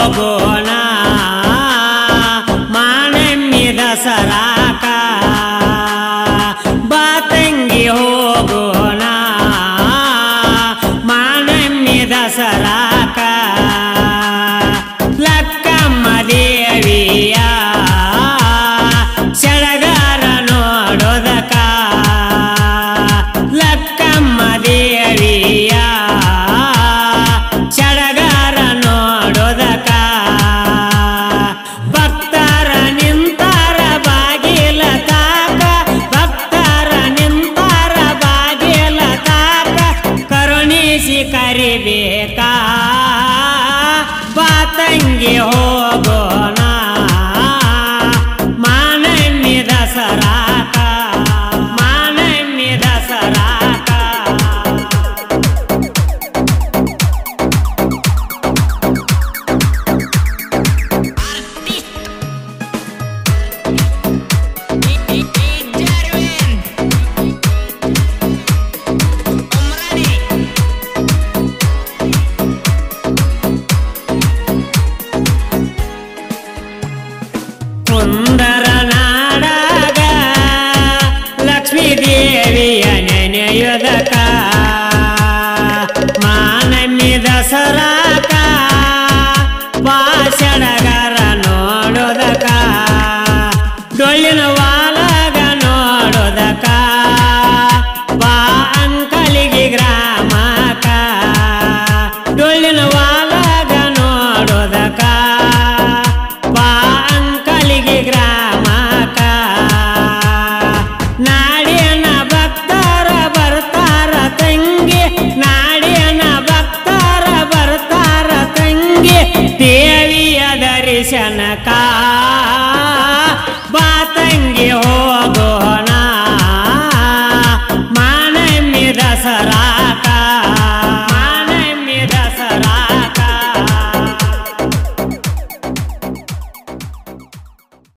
ಹೋಗೋಣ ಮಾನಮ್ಮಿ ದಸರಾಕ ಬಾ ತಂಗಿ ಹೋಗೋಣ ಮಾನಮ್ಮಿ ದಸರಾಕ ಲಕ್ಕಮ್ಮ ದೇವಿಯ ಸಡಗರ ನೋಡೋದಕ ಲಕ್ಕಮ್ಮ ದೇವಿಯ ಸಡಗರ ನೋಡೋದಕ ಭಕ್ತರ ನಿಂತಾರ ಬಾಗಿಲ ತಾಕ ಭಕ್ತರ ನಿಂತಾರ ಬಾಗಿಲ ತಾಕ ಕರುಣಿಸಿ ಕರಿಬೇಕಾ ಬಾ ತಂಗಿ ಹೋಗೋಣ ಮಾನಮ್ಮಿ ದಸರಾಕ ಮಾನಮ್ಮಿ ದಸರಾಕ ಕುಂದರ ನಾಡಾಗ ಲಕ್ಷ್ಮೀ ದೇವಿಯ ನೆನೆಯುವುದಕ ಮಾನಮ್ಮಿ ದಸರಾಕ ಬಾ ಸಡಗರ ನೋಡೋದಕ ಡೊಳ್ಳಿನ ವಾಲಗ ನೋಡೋದಕ ಬಾ ಅಂಕಲಿಗೆ ಗ್ರಾಮಕ ಡೊಳ್ಳಿನ ವಾಲಗ ನೋಡೋದಕ ಬಾ ಅಂಕಲಿಗೆ ಗ್ರಾಮಕ ನಾಡಿನ ಭಕ್ತರ ಬರ್ತಾರ ತಂಗಿ ನಾಡಿನ ಭಕ್ತರ ಬರ್ತಾರ ತಂಗಿ ದೇವಿಯ ದರ್ಶನಕ